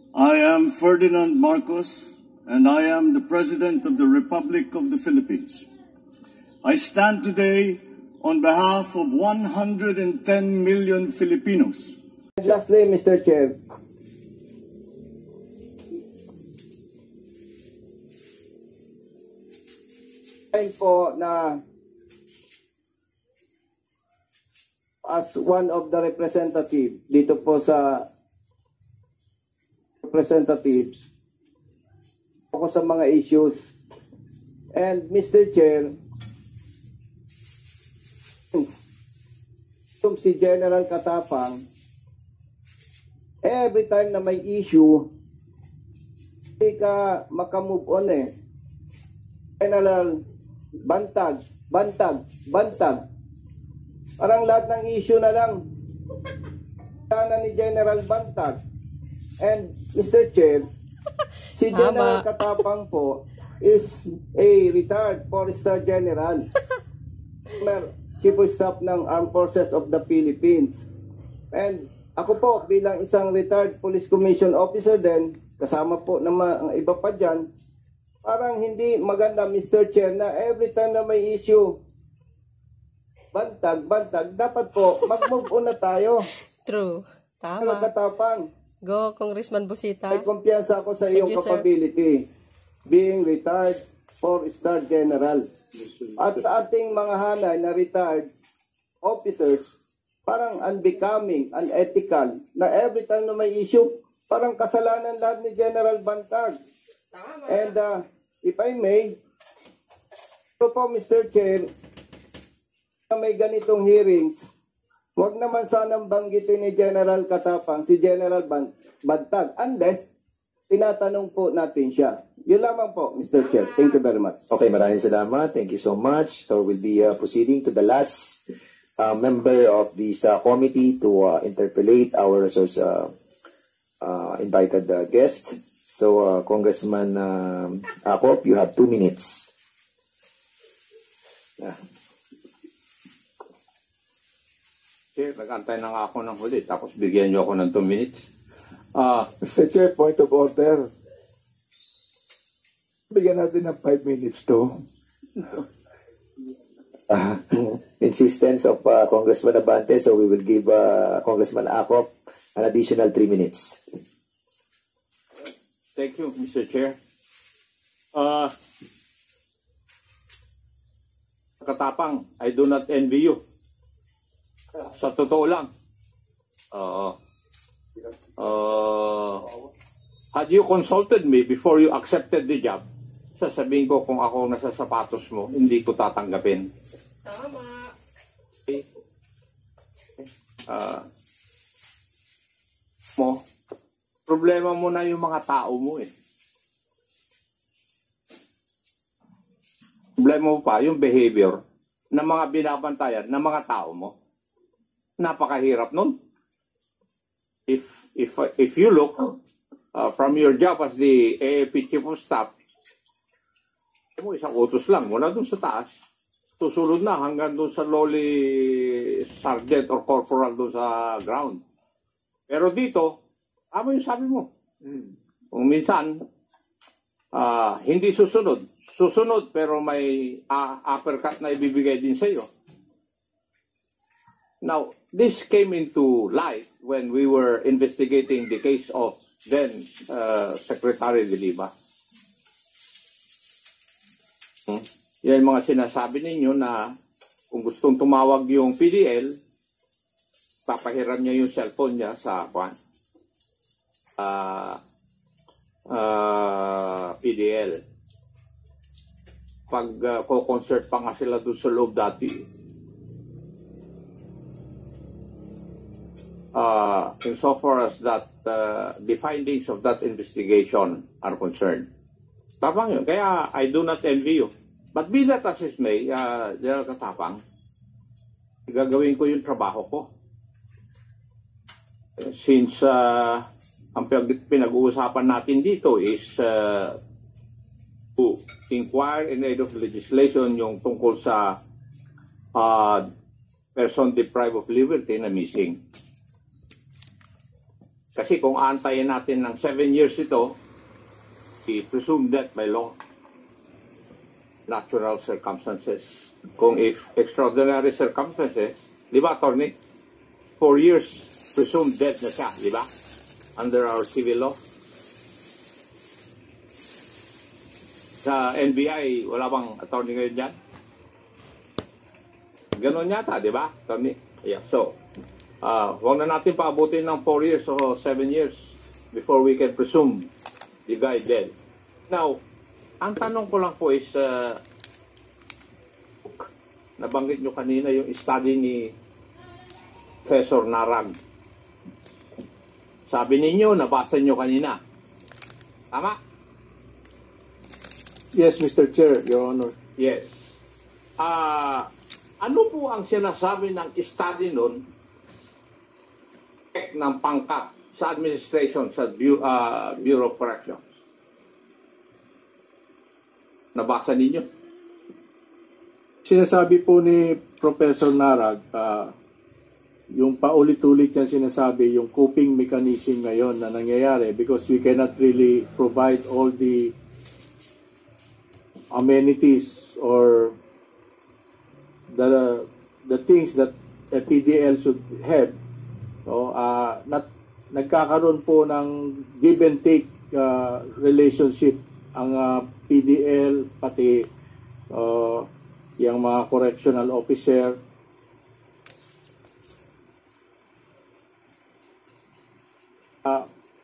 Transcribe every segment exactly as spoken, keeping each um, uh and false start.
I am Ferdinand Marcos, and I am the President of the Republic of the Philippines. I stand today on behalf of one hundred ten million Filipinos. Lastly, Mister Chair, time po na as one of the representative dito po sa representatives ako sa mga issues. And Mister Chair, si General Katapang, every time na may issue, hindi ka makamove on eh. General, bantag, bantag, bantag. Parang lahat ng issue na lang sana ni General Bantag. And Mister Chair, si General Katapang po is a retired four-star general, Chief of Staff ng Armed Forces of the Philippines. And ako po bilang isang retired Police Commission Officer din, kasama po ng mga iba pa dyan, parang hindi maganda, Mister Chair, na every time na may issue, bantag, bantag, dapat po mag-move on na tayo. True. Tama. General Katapang, Go, Congressman Busita. may kumpiyansa ako sa iyong Thank you, capability, being retired four-star general. At sa ating mga hanay na retired officers, parang unbecoming, unethical, na every time na may issue, parang kasalanan lahat ni General Bantag. And uh, if I may, ito po Mister Chair, na may ganitong hearings, wag naman sanang banggitin ni General Katapang si General Bantag unless tinatanong po natin siya. Yun lamang po, Mister Chair. Thank you very much. Okay, maraming salamat. Thank you so much. So we'll be uh, proceeding to the last uh, member of this uh, committee to uh, interpellate our resource uh, uh, invited uh, guest. So uh, Congressman uh, Acop, you have two minutes. Yeah. Chair, nag-antay na nga ako ng huli, tapos bigyan niyo ako ng two minutes. Uh, Mister Chair, point of order. Bigyan natin ng five minutes to. Uh, insistence of uh, Congressman Abante, so we will give uh, Congressman Acop an additional three minutes. Thank you, Mister Chair. Uh, Katapang, I do not envy you. Sa totoo lang. Uh, uh, had you consulted me before you accepted the job, sasabihin ko kung ako nasa sapatos mo, hindi ko tatanggapin. Tama. Okay. Uh, mo, problema mo na yung mga tao mo eh. Problema mo pa yung behavior ng mga binabantayan ng mga tao mo. Napakahirap nun. If if if you look uh, from your job as the A A P Chief of Staff, mo isang utos lang mula dun sa taas, susunod na hanggang dun sa lowly sergeant or corporal dun sa ground. Pero dito, ano yung sabi mo? Kung minsan, uh, hindi susunod. Susunod pero may uh, uppercut na ibibigay din sa iyo. Now, this came into light when we were investigating the case of then uh, Secretary De Lima. Hmm? Yan mga sinasabi ninyo na kung gustong tumawag yung P D L, papahiram niya yung cellphone niya sa kwan. Uh, uh, P D L. Pag uh, ko-concert pa nga sila doon sa loob dati, uh, insofar as that uh, the findings of that investigation are concerned. Tapang yun. Kaya I do not envy you. But be that as it may, uh, General Katapang, gagawin ko yung trabaho ko. Since uh, ang pinag-uusapan natin dito is uh, to inquire in aid of legislation yung tungkol sa uh, person deprived of liberty na missing. Kasi kung aantayin natin ng seven years ito, we presume that by law, natural circumstances. Kung if extraordinary circumstances, di ba, attorney? Four years, presumed dead na siya, di ba? Under our civil law. Sa N B I, wala bang attorney ngayon dyan? Ganon yata, di ba, attorney? Yeah, so, uh, huwag na natin paabutin ng four years o seven years before we can presume the guy dead. Now, ang tanong ko lang po is, uh, nabanggit nyo kanina yung study ni Professor Narag. Sabi ninyo, nabasa nyo kanina. Tama? Yes, Mister Chair, Your Honor. Yes. Ah, ano po ang sinasabi ng study nun ng pangkat sa administration sa Bu- uh, Bureau of Corrections? Nabasa ninyo? Sinasabi po ni Professor Narag, ah, yung paulit-ulit niya sinasabi, yung coping mechanism ngayon na nangyayari because we cannot really provide all the amenities or the the things that a P D L should have. So, uh, nat, nagkakaroon po ng give and take uh, relationship ang uh, P D L pati uh, yung mga correctional officer. Uh,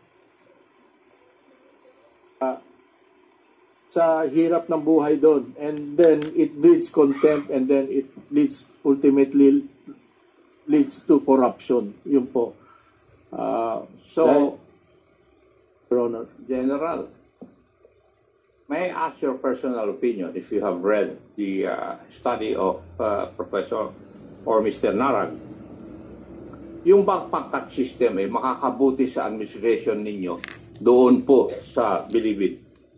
uh, sa hirap ng buhay doon, and then it breeds contempt, and then it leads ultimately leads to corruption. Yun po. Uh, So, dahil- Your Honor. General, may I ask your personal opinion if you have read the uh, study of uh, Professor or Mister Narag? Yung bang pangkat system ay makakabuti sa administration ninyo doon po sa Bilibid?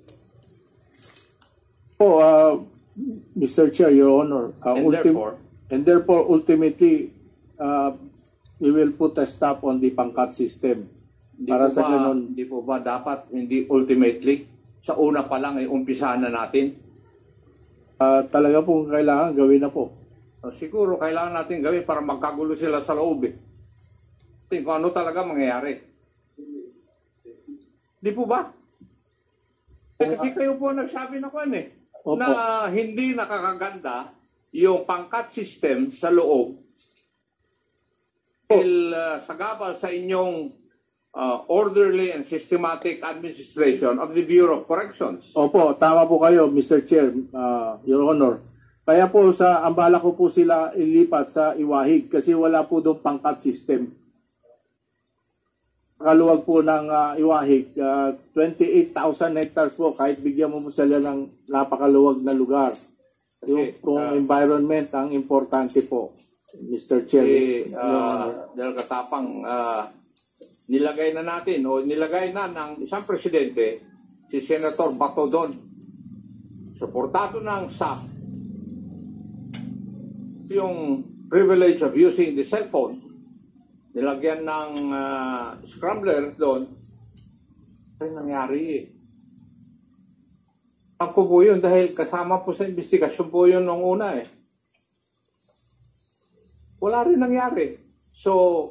Po, uh, Mister Chair, Your Honor. Uh, And ultim- therefore? and therefore, ultimately, uh, we will put a stop on the pangkat system. Di Para po sa ba, ganun, di po ba dapat hindi ultimately sa una pa lang ay umpisahan na natin? uh, talaga pong kailangan gawin na po. Uh, siguro kailangan natin gawin para magkagulo sila sa loob eh. Kung ano talaga mangyayari. Di po ba? Eh, kasi kayo po nagsabi na kwan eh, Opo. na hindi nakakaganda yung pangkat system sa loob dahil uh, sagabal sa inyong uh, orderly and systematic administration of the Bureau of Corrections. Opo, tama po kayo, Mister Chair, uh, Your Honor. Kaya po, sa ambala ko po sila ilipat sa Iwahig kasi wala po doon pangkat system. Kaluwag po ng uh, Iwahig, uh, twenty-eight thousand hectares po, kahit bigyan mo mo sila ng napakaluwag na lugar. Yung Okay, kung uh, environment ang importante po, Mister Chair. Eh, Your Honor. uh, dahil katapang uh, nilagay na natin o nilagay na ng isang presidente, si Senator Bato doon. Suportado ng S A P yung privilege of using the cellphone, nilagyan ng uh, scrambler doon. Ano nangyari eh? Ako po yun dahil kasama po sa investigasyon po yun nung una eh. Wala rin nangyari. So,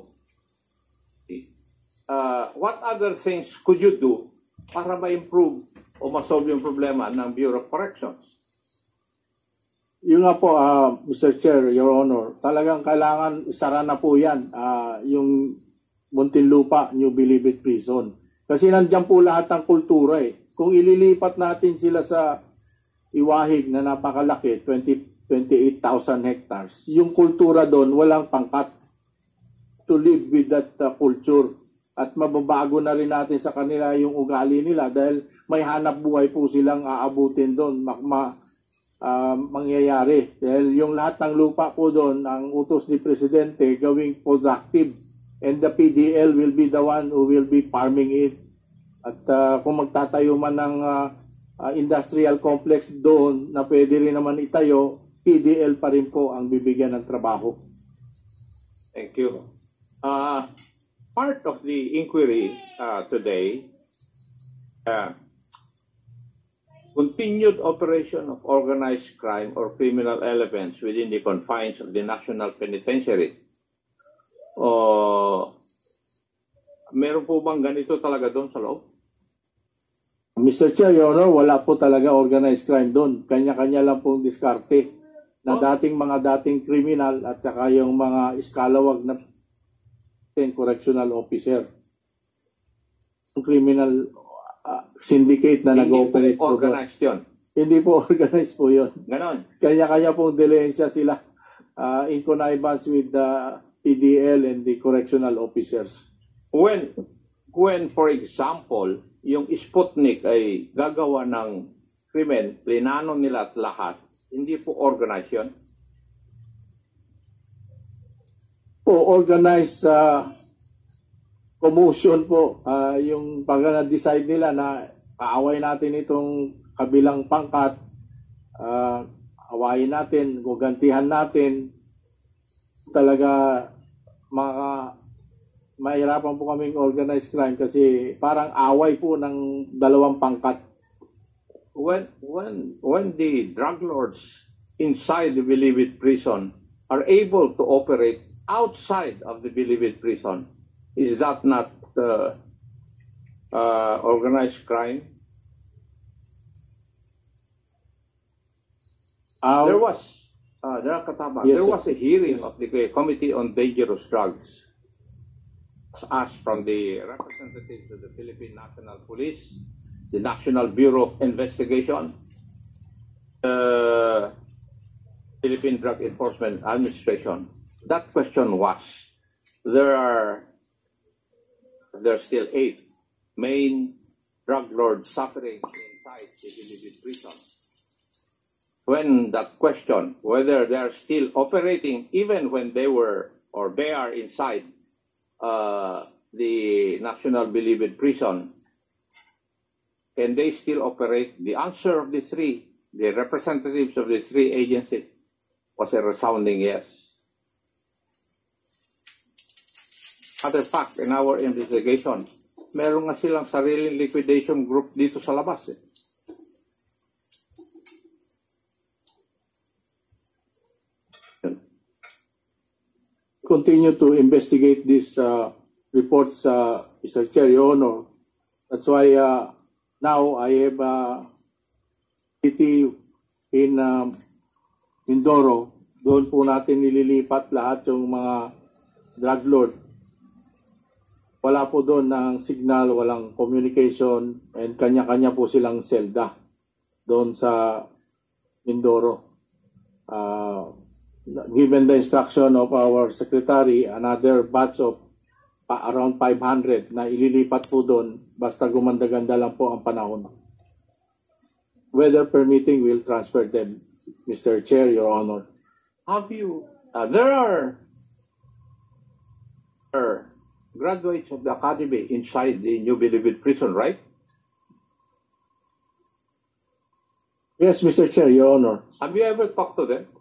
uh, what other things could you do para ma-improve o ma-solve yung problema ng Bureau of Corrections? Yung nga po, uh, Mister Chair, Your Honor, talagang kailangan isara na po yan, uh, yung Muntinlupa, New Bilibid Prison. Kasi nandyan po lahat ng kultura eh. Kung ililipat natin sila sa Iwahig na napakalaki, twenty, twenty-eight thousand hectares, yung kultura doon, walang pangkat to live with that uh, culture. At mababago na rin natin sa kanila yung ugali nila dahil may hanap buhay po silang aabutin doon. Ma- ma- Uh, mangyayari. Dahil yung lahat ng lupa po doon, ang utos ni Presidente gawing productive, and the P D L will be the one who will be farming it. At uh, kung magtatayo man ng uh, uh, industrial complex doon na pwede rin naman itayo, P D L pa rin po ang bibigyan ng trabaho. Thank you. Uh, part of the inquiry uh, today, uh, continued operation of organized crime or criminal elements within the confines of the National Penitentiary. O meron po bang ganito talaga doon sa loob? Mister Chair, Your Honor, wala po talaga organized crime doon. Kanya-kanya lang pong diskarte na dating mga dating criminal at saka yung mga iskalawag na correctional officer. Criminal uh, syndicate na nag-ooperate po po doon. organized yun. Hindi po organized po yun. Ganon. Kanya-kanya pong dilensya sila uh, in connivance with the P D L and the correctional officers. When, when for example, yung Sputnik ay gagawa ng krimen, plinano nila at lahat, hindi po organized yun? Po, organized uh, commotion po, uh, yung pag na-decide nila na kaaway natin itong kabilang pangkat, uh, awayin natin, gugantihan natin, talaga mga mahirapan po kaming organized crime kasi parang away po ng dalawang pangkat. When, when, when the drug lords inside the Bilibid prison are able to operate outside of the Bilibid prison, is that not uh, uh, organized crime? Uh, There was, uh, there, Kataba, Yes, there sir. was a hearing of the Committee on Dangerous Drugs asked from the representatives of the Philippine National Police, the National Bureau of Investigation, the Philippine Drug Enforcement Administration. That question was, there are there are still eight main drug lords suffering inside the Bilibid prison. When that question, whether they are still operating even when they were or they are inside uh, the National Bilibid prison, can they still operate? The answer of the three, the representatives of the three agencies, was a resounding yes. Other fact, in our investigation, meron nga silang sariling liquidation group dito sa labas. Eh. Continue to investigate these uh, reports, uh, Mister Chair, Your Honor. That's why uh, now I have a city in um, Mindoro. Doon po natin nililipat lahat yung mga drug lord. Wala po doon ng signal, walang communication, and kanya-kanya po silang selda doon sa Mindoro. Uh, given the instruction of our secretary, another batch of pa, around five hundred na ililipat po doon basta gumanda-ganda lang po ang panahon. Weather permitting, we'll transfer them, Mister Chair, Your Honor. Have you, uh, there are, are graduates of the academy inside the New Bilibid prison, right? Yes, Mister Chair, Your Honor. Have you ever talked to them?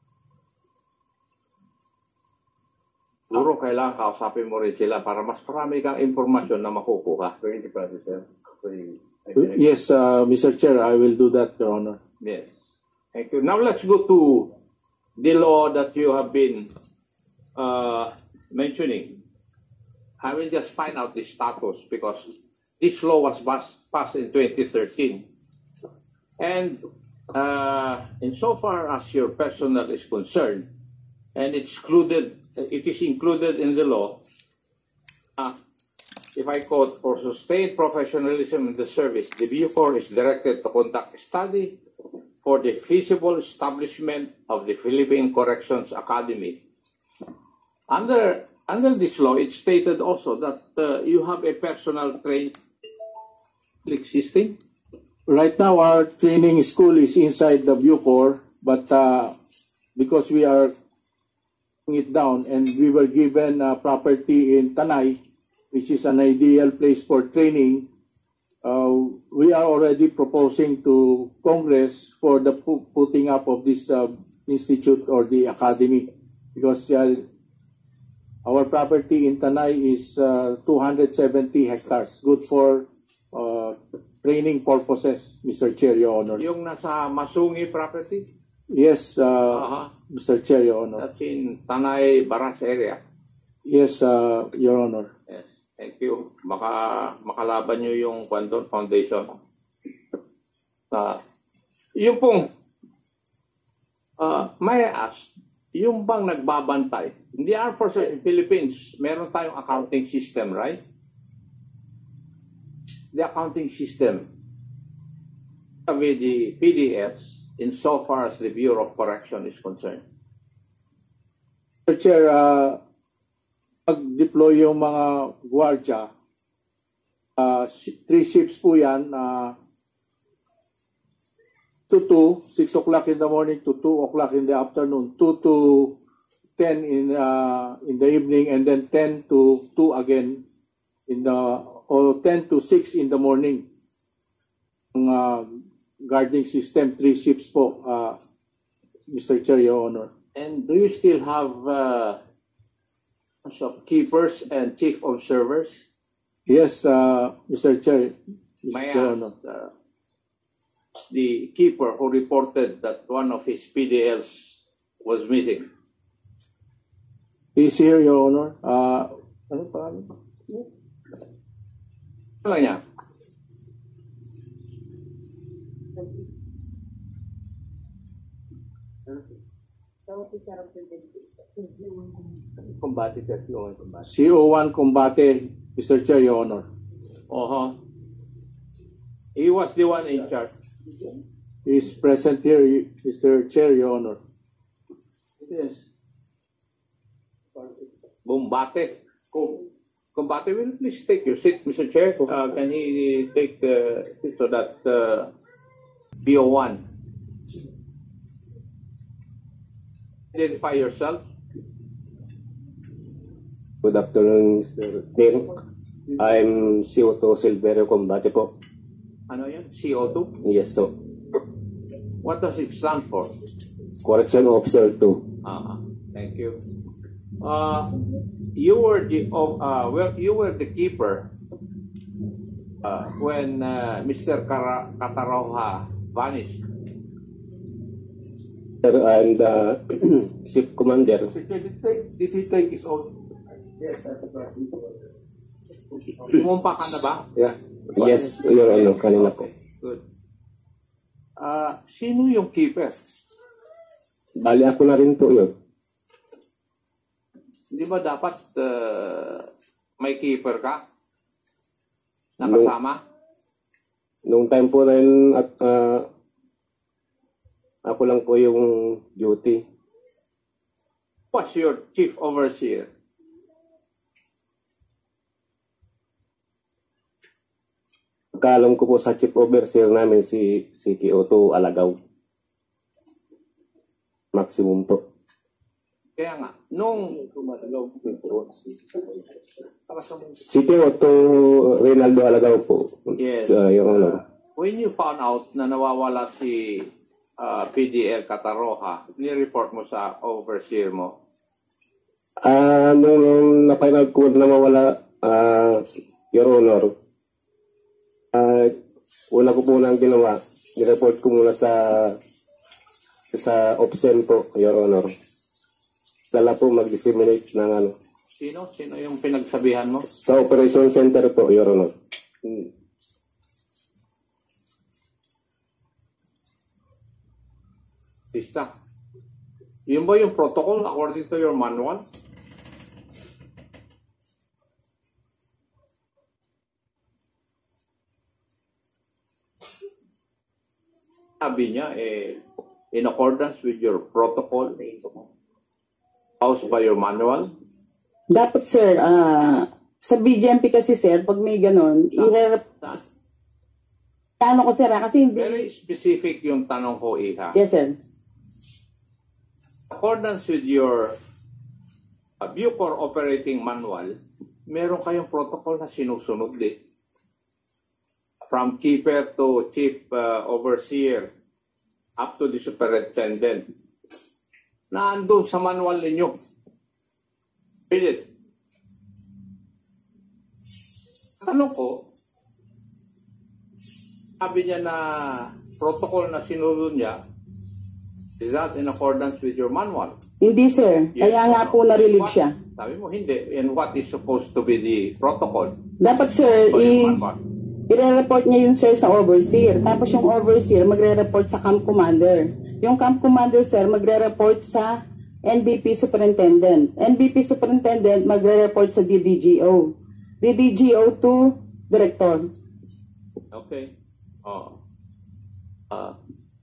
Siguro kailangan kausapin mo rin sila para mas marami kang impormasyon na makukuha. Yes, uh, Mister Chair, I will do that, Your Honor. Yes. Thank you. Now let's go to the law that you have been uh, mentioning. I will just find out the status because this law was passed, passed in twenty thirteen. And uh, insofar as your personnel is concerned, and it's included, it is included in the law, uh, if I quote, for sustained professionalism in the service, the Bucor is directed to conduct a study for the feasible establishment of the Philippine Corrections Academy. Under, under this law, it's stated also that uh, you have a personal training existing. Right now, our training school is inside the Bucor, but uh, because we are it down and we were given uh, property in Tanay, which is an ideal place for training, uh, we are already proposing to Congress for the pu putting up of this uh, institute or the academy, because uh, Our property in Tanay is uh, two hundred seventy hectares, good for uh, training purposes, Mister Chair, Your Honor. Yung nasa Masungi property? Yes, uh, Uh-huh. Mister Chair, Your Honor. That's in Tanay, Baras area. Yes, uh, Your Honor. Yes. Thank you. Maka, makalaban nyo yung Kwandon Foundation. Uh, yung pong, uh, may I ask, yung bang nagbabantay, in the Armed Forces in Philippines, meron tayong accounting system, right? The accounting system with the P D Fs insofar as the Bureau of Correction is concerned. Mister Chair, uh, pag-deploy yung mga gwardiya, uh, three ships po yan, uh, two to six o'clock in the morning to two o'clock in the afternoon, two to ten in uh, in the evening, and then ten to two again in the, or ten to six in the morning. Ang uh, guarding system, three ships po, uh, Mister Chair, Your Honor. And do you still have uh, of keepers and chief observers? Yes, uh, Mister Chair, May I Your ask, Honor. uh, the keeper who reported that one of his P D Ls was missing. He's here, Your Honor. Uh, ano pa? Ano lang niya? Combate, sir. Yung combate. C O one Combate, Mister Chair, Your Honor. Uh-huh. He was the one in charge. He's present here, Mister Chair, Your Honor. Yes. Bombate. Combate, will you please take your seat, Mister Chair? Uh, can he take uh, so that uh, B O one? Identify yourself. Good afternoon, Mister Chair. I'm C O two Silverio Combate po. Ano yan? C O two? Yes, so. What does it stand for? Correction Officer two. Ah, thank you. Uh, you were the oh, uh, well, you were the keeper uh, when uh, Mister Kara- Kataroha vanished. Sir, I'm the Chief Commander. Did he take, did he take his own? Umumpa ka na ba? Yeah. Yes, Your Honor, kanina po. Good. Uh, sino yung keeper? Bali ako na rin po yun. Di ba dapat uh, may keeper ka? Nakasama? Nung time po rin, at ah, ako lang po yung duty. What's your chief overseer? Pagkaalam ko po sa Chief Overseer namin si si K O two Alagaw. Maximum po. Kaya nga, nung Si K O two Reynaldo Alagaw po. Yes. Uh, Your Honor. when you found out na nawawala si uh, P D L Kataroha, ni-report mo sa overseer mo? Ah, nung, nung napanood ko na mawala, ah, Your Honor, ah, una ko po nang ginawa, nireport ko muna sa sa opsen po, Your Honor. Lala po mag-disseminate ng ano. Sino? Sino yung pinagsabihan mo? Sa Operation Center po, Your Honor. Hmm. Pista. Yun ba yung protocol according to your manual? Sabi niya, eh, in accordance with your protocol, housed by your manual, Dapat, sir, ah, sa B G M P kasi, sir, pag may ganon, i-re- ano ko, sir, ah, kasi hindi... very specific yung tanong ko, Iha. Yes, sir. Accordance with your uh, Bucor operating manual, meron kayong protocol na sinusunod din. From keeper to chief uh, overseer up to the superintendent. Na andun sa manual ninyo. Read it. tanong ko, sabi niya na protocol na sinunod niya, is that in accordance with your manual? Hindi, sir. Yes Kaya or nga no? po na-relieve What- siya. Sabi mo, hindi. And what is supposed to be the protocol? Dapat, sir, Or i- yung manual? i-report niya yun, sir, sa overseer. Tapos yung overseer, magre-report sa camp commander. Yung camp commander, sir, magre-report sa N B P superintendent. N B P superintendent, magre-report sa D D G O. D D G O to director. Okay. Oh. Ah.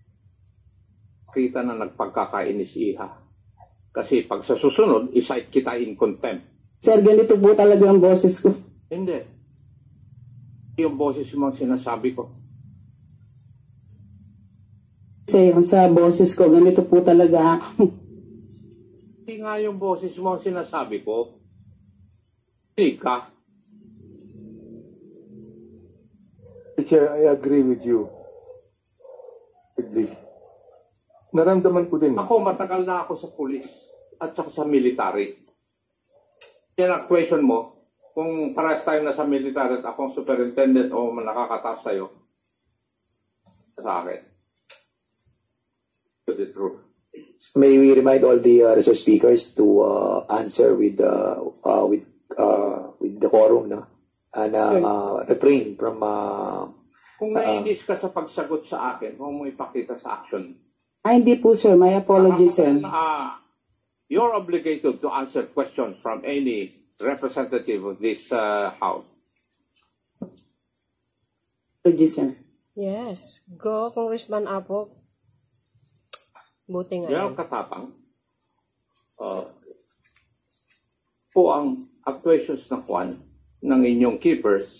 Kita na nagpagkakainis iha. Kasi pag sa susunod, isight kita in contempt. Sir, ganito po talaga ang boses ko. Hindi. Yung boses mo ang sinasabi ko. Kasi sa boses ko, ganito po talaga ako. Hindi nga yung boses mo ang sinasabi ko. Hindi ka. Chair, I agree with you. Agree. Naramdaman ko din. Ako, matagal na ako sa pulis at saka sa military. Yan ang question mo, kung parehas tayo na sa military at akong superintendent o nakakataas sa'yo, sa akin. To the truth. May we remind all the uh, resource speakers to uh, answer with uh, uh, with uh, with decorum, no? And uh, uh, refrain from uh, Kung Ah. naiinis ka sa pagsagot sa akin, huwag mo ipakita sa action. Ay, hindi po, sir. My apologies, sir. Uh, you're obligated to answer questions from any representative of this uh, house. Apologies, sir. Yes. Go, Congressman Apo. Buti nga Yan yan. ang katapang. Uh, po ang actuations na kwan ng inyong keepers,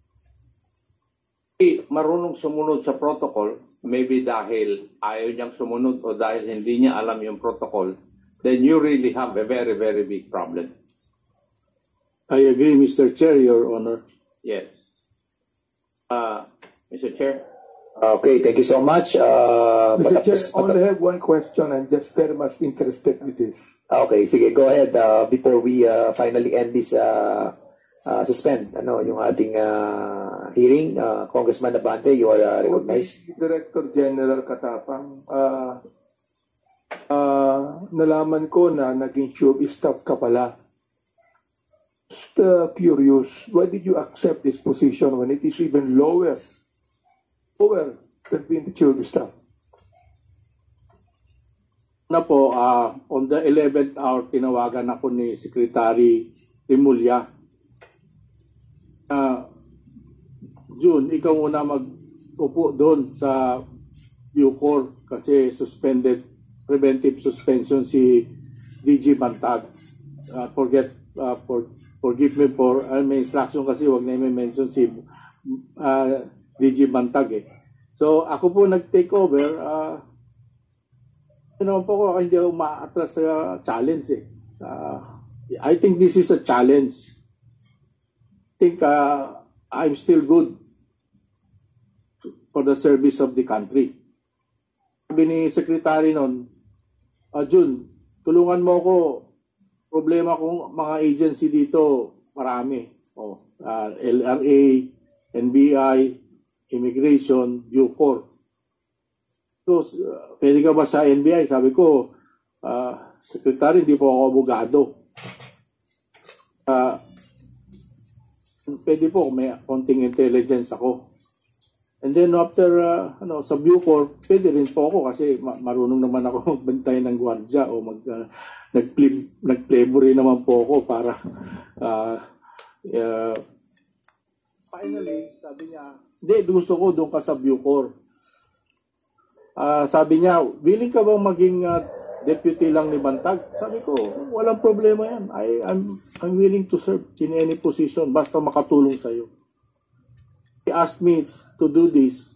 eh, marunong sumunod sa protocol, maybe dahil ayaw niyang sumunod o dahil hindi niya alam yung protocol, then you really have a very, very big problem. I agree, Mister Chair, Your Honor. Yes. Uh, Mister Chair? okay, thank you so much. Uh, Mister Chair, patapos- I only have one question. I'm just very much interested with this. Okay, sige, go ahead. Uh, before we uh, finally end this uh, uh, suspend, ano, yung ating uh, hearing, uh, Congressman Abante, you are uh, recognized. Okay, Director General Katapang, uh, uh, nalaman ko na naging tube staff ka pala. Just uh, curious, why did you accept this position when it is even lower, lower than being the tube staff? Na po, ah, on the eleventh hour, tinawagan ako ni Secretary Rimulya. Uh, June, ikaw muna mag-upo doon sa Bucor kasi suspended, preventive suspension si D G Bantag. Uh, forget, uh, for, forgive me for, uh, may instruction kasi wag na may mention si uh, D G Bantag eh. So ako po nag-take over, uh, naman po ako hindi ako ma-atras sa challenge eh. Uh, I think this is a challenge. I think uh, I'm still good for the service of the country. Sabi ni Secretary nun, uh, June, tulungan mo ko. Problema kong mga agency dito, marami. Oh, uh, L R A, N B I, Immigration, Bucor. So, uh, pwede ka ba sa N B I? Sabi ko, uh, Secretary, hindi po ako abogado. Uh, pwede po, may konting intelligence ako. And then after, uh, ano, sa Bucor, pwede rin po ako kasi ma- marunong naman ako magbantay ng gwardya o mag, uh, nag-playboy naman po ako para uh, uh, finally, sabi niya, hindi, gusto ko doon ka sa Bucor. Uh, sabi niya, willing ka bang maging uh, deputy lang ni Bantag? Sabi ko, walang problema yan. I, I'm, I'm willing to serve in any position basta makatulong sa'yo. He asked me to do this.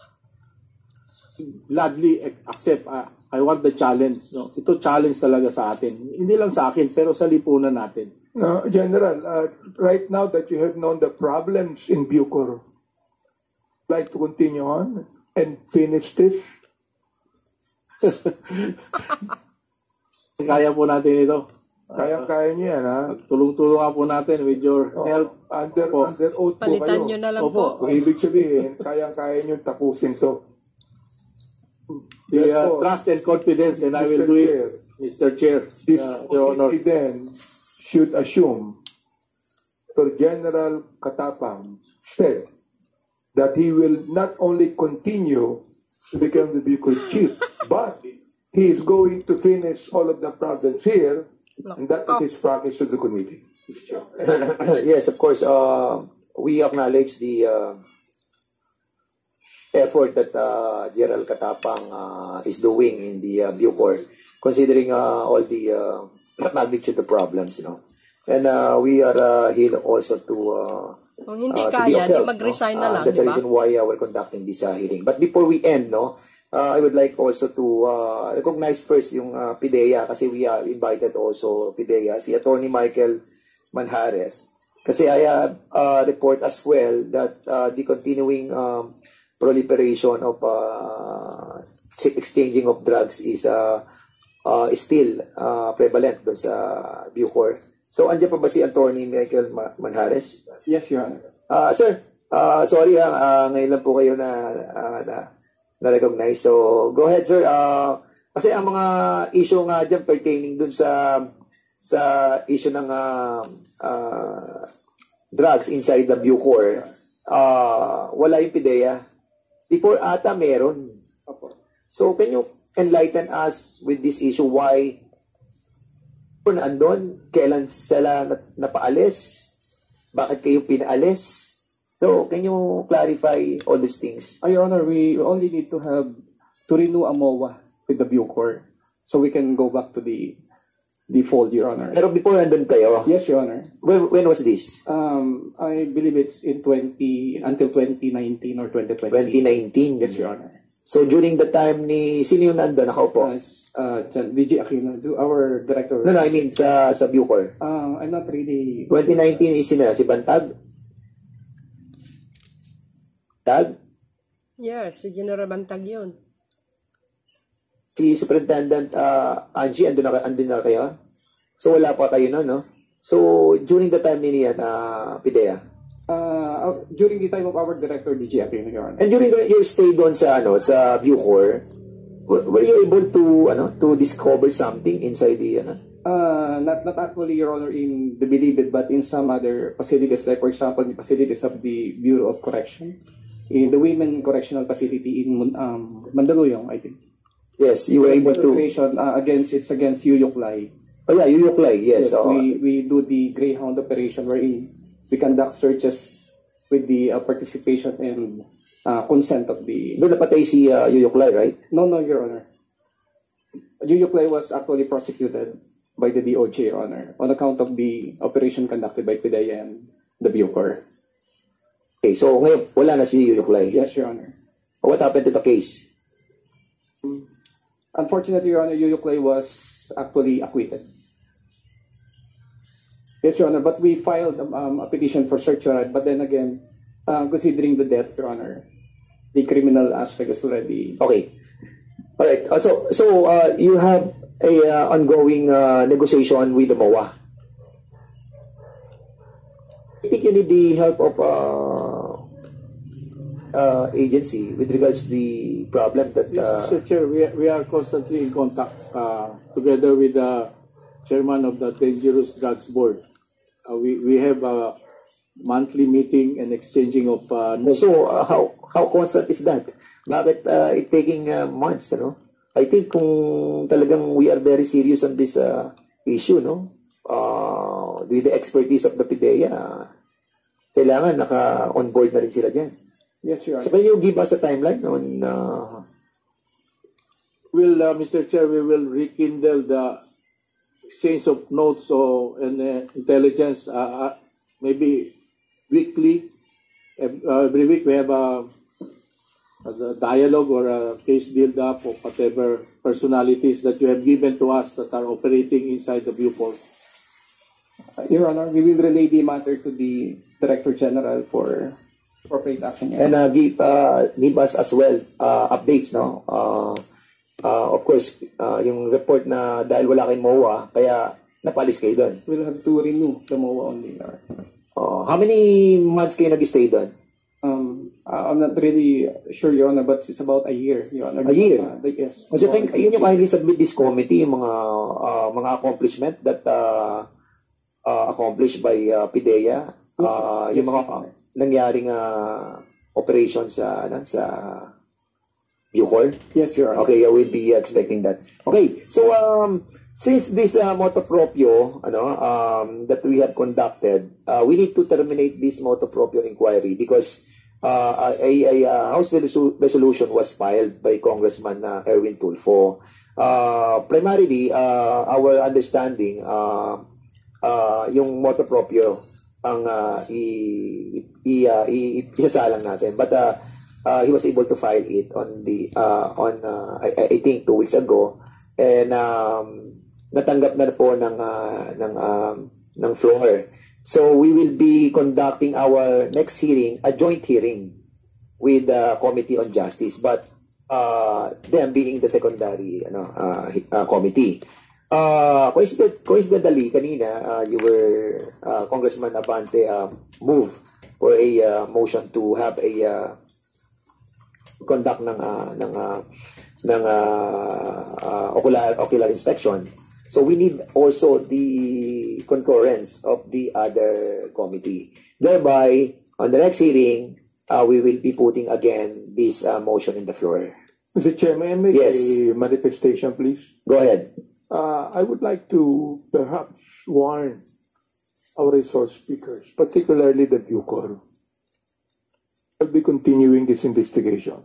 Gladly accept. Uh, I want the challenge. No? Ito challenge talaga sa atin. Hindi lang sa akin, pero sa lipunan natin. Uh, General, uh, right now that you have known the problems in Bucor, like to continue on and finish this? Kaya po natin ito. Kayang-kaya niyo yan, ha? Tulong-tulong nga po natin with your Oh, help. under, Opo. under oath po Palitan kayo. nyo na lang Opo. po. Kung ibig sabihin, kayang-kaya niyo tapusin to. The uh, Therefore, trust and confidence, and I will Mister do it, Chair, Mister Chair, This uh, Your Honor. committee then should assume that General Katapang said that he will not only continue to become the Bicol chief, but he is going to finish all of the problems here, and that is his promise to the committee. Mister Chair. Yes, of course. Uh, we acknowledge the uh, effort that uh, General Katapang uh, is doing in the uh, Bucor, considering uh, all the uh, magnitude of problems, you know. And uh, we are uh, here also to uh, Kung hindi uh, to be kaya, of di help, mag-resign no? na Uh, lang, That's di the ba? reason why uh, we're conducting this uh, hearing. But before we end, no, uh, I would like also to uh, recognize first yung uh, PIDEA, kasi we are invited also PIDEA, si Attorney Michael Manjares. Kasi I have uh, report as well that uh, the continuing um, proliferation of uh, exchanging of drugs is uh, uh, is still uh, prevalent doon sa Bucor. So, andyan pa ba si Attorney Michael Ma- Manjares? Yes, Your Honor. Ah, sir, ah, sorry ha, ah, ngayon lang po kayo na, ah, na, na-recognize. So, go ahead, sir. Ah, kasi ang mga issue nga dyan pertaining dun sa sa issue ng ah, ah, drugs inside the Bucor, ah, wala yung PIDEA. Before ata meron. So, can you enlighten us with this issue? Why kung andon, kailan sila nat- napaalis? Bakit kayo pinaalis? So, can you clarify all these things? Uh, Your Honor, we only need to have to renew a M O A with the Bucor so we can go back to the the fold, Your Honor. Pero before andun kayo, Yes, Your Honor. when, when was this? Um, I believe it's in twenty until twenty nineteen or twenty twenty. twenty nineteen. Yes, Your Honor. So, during the time ni, sino yung nandun? Ako po. Uh, it's uh, D J Aquino, do- our director. No, no, I mean sa, sa Bucor. Um, I'm not really. twenty nineteen is sino? Si Bantag? Tag? Yes, si General Bantag yun. Si Superintendent uh, Angie, andun na, andun na kayo? So, wala pa kayo no, no? So, during the time ni niya na PIDEA. Uh, during the time of our director, D J Aquino, Your Honor. And during your stay doon sa ano sa Bucor, were, were you able to ano to discover something inside the ano? Uh, not not actually, Your Honor, in the Bilibid, but in some other facilities, like for example, the facilities of the Bureau of Correction, in the Women Correctional Facility in um, Mandaluyong, I think. Yes, you were able to. Operation uh, against it's against Yuyuklay. Oh yeah, Yuyuklay. Yes. Yes, oh. we we do the Greyhound operation wherein we conduct searches with the uh, participation and uh, consent of the. Doon napatay si uh, Yuyuklay, right? No, no, Your Honor. Yuyuklay was actually prosecuted by the D O J, Your Honor, on account of the operation conducted by PIDEA and the Bucor. Okay, so ngayon wala na si Yuyuklay. Yes, Your Honor. What happened to the case? Unfortunately, Your Honor, Yuyuklay was actually acquitted. Yes, Your Honor, but we filed um, a petition for search warrant, but then again, uh, considering the death, Your Honor, the criminal aspect is already. Okay. All right. Uh, so so uh, you have a uh, ongoing uh, negotiation with the M O A. I think you need the help of uh, uh, agency with regards to the problem that. Uh, Mister Chair, we, we are constantly in contact uh, together with the chairman of the Dangerous Drugs Board. Uh, we, we have a monthly meeting and exchanging of uh, notes. So, uh, how how constant is that? Bakit uh, it taking uh, months, ano? I think kung talagang we are very serious on this uh, issue, no? Uh, with the expertise of the PIDEA, uh, kailangan naka-on board na rin sila dyan. Yes, Your Honor. So, can you give us a timeline on... Uh, Will, uh, Mister Chair, we will rekindle the exchange of notes or and uh, intelligence uh, uh, maybe weekly. Uh, every week we have a, a dialogue or a case build up of whatever personalities that you have given to us that are operating inside the Bucor. Uh, Your Honor, we will relay the matter to the Director General for appropriate action. Your and Honor. uh, give, uh, give us as well uh, updates, no? Uh, uh, of course, uh, yung report na dahil wala kayong M O A, kaya Napalis kayo doon? We'll have to renew the M O A only. Your Honor. Oh, how many months kayo nag-stay doon? Um, I'm not really sure, Your Honor, but it's about a year, Your Honor. A year? Uh, the, yes. Kasi think, yun yung kindly submit this committee, yung mga uh, mga accomplishment that uh, uh, accomplished by uh, PIDEA, uh, Yes, yung mga Your Honor. nangyaring uh, operation sa ano, sa Bucor. Yes, Your Honor. Okay, I will be expecting that. Okay, so um, since this uh, motu proprio, ano, um, that we have conducted, uh, we need to terminate this motu proprio inquiry because uh, a, a, a House resolu- resolution was filed by Congressman uh, Erwin Tulfo. Uh, primarily, uh, our understanding, uh, uh, yung motu proprio ang uh, i, i, uh, i, i, isasalang natin. But uh, uh, he was able to file it on the uh, on uh, I, I think two weeks ago, and um, natanggap na po ng uh, ng um, ng floor. So we will be conducting our next hearing, a joint hearing with the Committee on Justice, but uh, them being the secondary ano, uh, uh, committee. Uh, coincident, coincidentally, kanina, uh, you were, uh, Congressman Abante, uh, move for a uh, motion to have a uh, conduct ng uh, ng uh, ng uh, uh, ocular ocular inspection. So we need also the concurrence of the other committee. Thereby, on the next hearing, uh, we will be putting again this uh, motion in the floor. Mister Chair, may I make Yes. a manifestation, please? Go ahead. Uh, I would like to perhaps warn our resource speakers, particularly the Bucor. I'll be continuing this investigation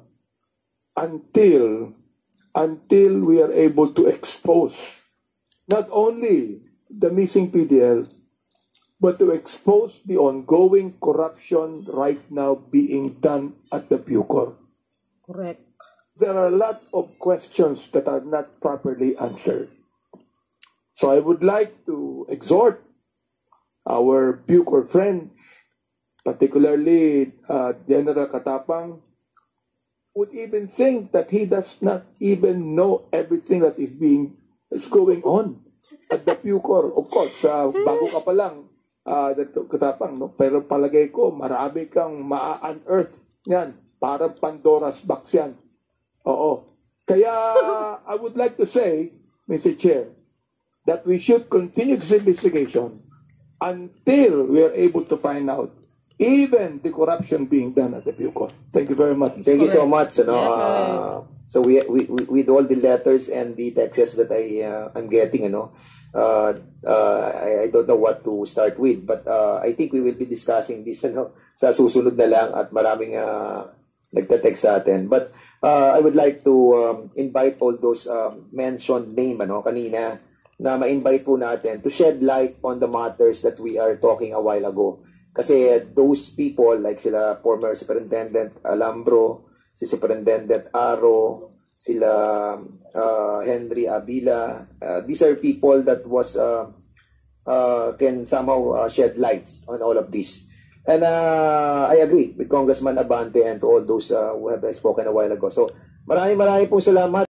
until until we are able to expose not only the missing P D L, but to expose the ongoing corruption right now being done at the Bucor. Correct. There are a lot of questions that are not properly answered. So I would like to exhort our Bucor friend, particularly uh, General Katapang, would even think that he does not even know everything that is being is going on at the Bucor. Of course, uh, bago ka pa lang, uh, Katapang, no? Pero palagay ko, marami kang ma-unearth yan. Parang Pandora's box yan. Oo. Kaya I would like to say, Mister Chair, that we should continue this investigation until we are able to find out even the corruption being done at the Bucor. Thank you very much. Thank you so much. Ano, Yeah. uh, so we, we, we, with all the letters and the texts that I uh, I'm getting, ano, uh, uh, I, I don't know what to start with, but uh, I think we will be discussing this, ano, sa susunod na lang at maraming uh, nagte-text sa atin. But uh, I would like to um, invite all those um, mentioned name, ano, kanina, na ma-invite po natin to shed light on the matters that we are talking a while ago. Kasi those people, like sila former Superintendent Alambro, si Superintendent Aro, sila uh, Henry Abila, uh, these are people that was uh, uh, can somehow uh, shed lights on all of this. And uh, I agree with Congressman Abante and to all those uh, who have spoken a while ago. So maraming maraming pong salamat.